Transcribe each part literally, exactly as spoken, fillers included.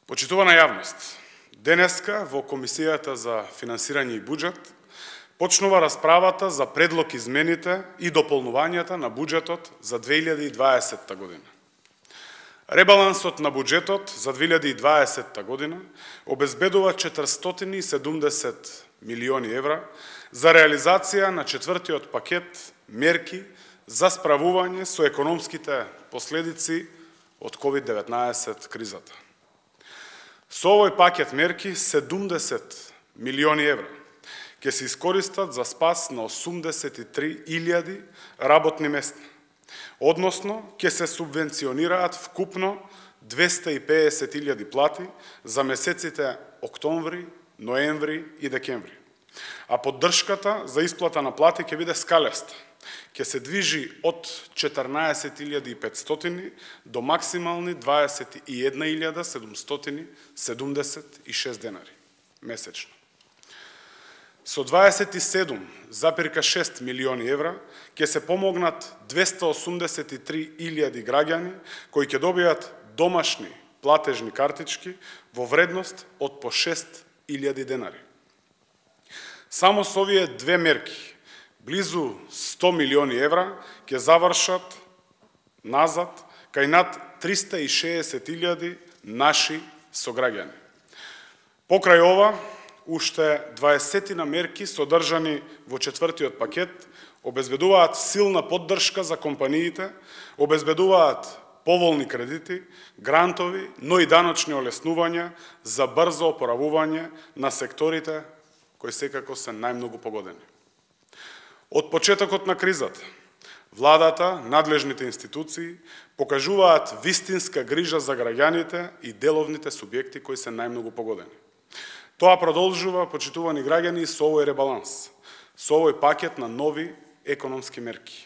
Почитувана јавност, денеска во Комисијата за финансирање и буџет почнува расправата за предлог измените и дополнувањата на буџетот за две илјади и дваесетта година. Ребалансот на буџетот за две илјади и дваесетта година обезбедува четиристотини и седумдесет милиони евра за реализација на четвртиот пакет мерки за справување со економските последици од ковид деветнаесет кризата. Со овој пакет мерки седумдесет милиони евра ќе се искористат за спас на осумдесет и три илјади работни места, односно ќе се субвенционираат вкупно двесте и педесет илјади плати за месеците октомври, ноември и декември. А поддршката за исплата на плати ќе биде скалеста. Ќе се движи од четрнаесет илјади и петстотини до максимални дваесет и една илјада седумстотини седумдесет и шест денари месечно. Со дваесет и седум запирка шест милиони евра ќе се помогнат двесте осумдесет и три илјади граѓани кои ќе добијат домашни платежни картички во вредност од по шест илјади денари. Само со овие две мерки близу сто милиони евра ќе завршат назад кај над триста и шеесет илјади наши сограѓани. Покрај ова, уште дваесетина мерки содржани во четвртиот пакет обезбедуваат силна поддршка за компаниите, обезбедуваат поволни кредити, грантови, но и даночни олеснувања за брзо опоравување на секторите кои секако се најмногу погодени. Од почетокот на кризата, владата, надлежните институции покажуваат вистинска грижа за граѓаните и деловните субјекти кои се најмногу погодени. Тоа продолжува, почитувани граѓани, со овој ребаланс, со овој пакет на нови економски мерки.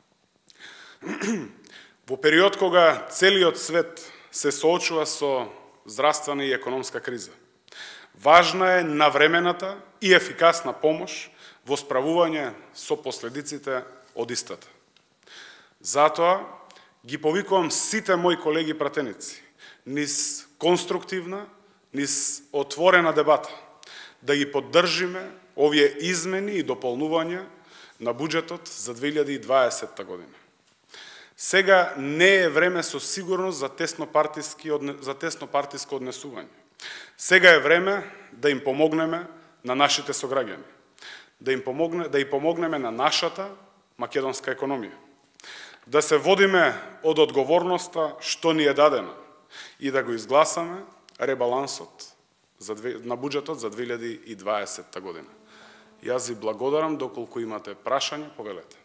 Во период кога целиот свет се соочува со здравствена и економска криза, важна е навремената и ефикасна помош во справување со последиците од истата. Затоа ги повикувам сите мои колеги пратеници низ конструктивна, низ отворена дебата, да ги поддржиме овие измени и дополнувања на буџетот за две илјади и дваесетта година. Сега не е време со сигурност за теснопартиски за теснопартиско однесување. Сега е време да им помогнеме на нашите сограѓани, да им помогне, да и помогнеме на нашата македонска економија, да се водиме од одговорноста што ни е дадена и да го изгласаме ребалансот за две, на буџетот за две илјади и дваесетта година. Јас ви благодарам, доколку имате прашања, повелете.